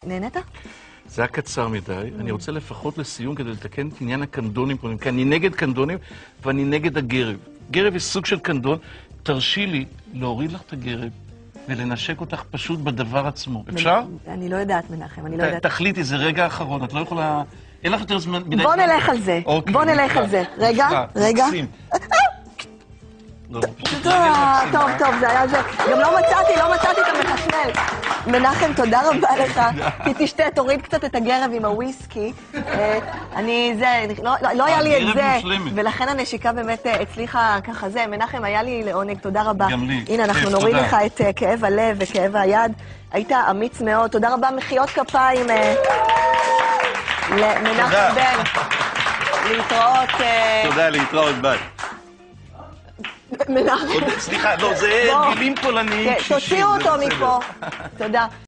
נהנית? זה היה קצר מדי. אני רוצה לפחות לסיום כדי לתקן את עניין הקנדונים פה, כי אני נגד קנדונים ואני נגד הגרב. גרב היא סוג של קנדון. תרשי לי להוריד לך את הגרב ולנשק אותך פשוט בדבר עצמו. אפשר? אני לא יודעת, מנחם, אני לא יודעת. תחליטי, זה רגע האחרון, את לא יכולה... אין לך יותר זמן... בוא נלך על זה, בוא נלך על זה. רגע, רגע. טוב, זה היה זה. גם לא מצאתי את המחשמל. מנחם, תודה רבה לך. תשתה, תוריד קצת את הגרב עם הוויסקי. לא היה לי את זה, ולכן הנשיקה באמת הצליחה ככה זה. מנחם, היה לי לעונג, תודה רבה. גם לי. הנה, אנחנו נוריד לך את כאב הלב וכאב היד. היית אמיץ מאוד. תודה רבה, מחיאות כפיים למנחם בן. להתראות. תודה, להתראות, ביי. מנחם. סליחה, לא, זה גילים פולניים. תוציאו אותו מפה. תודה.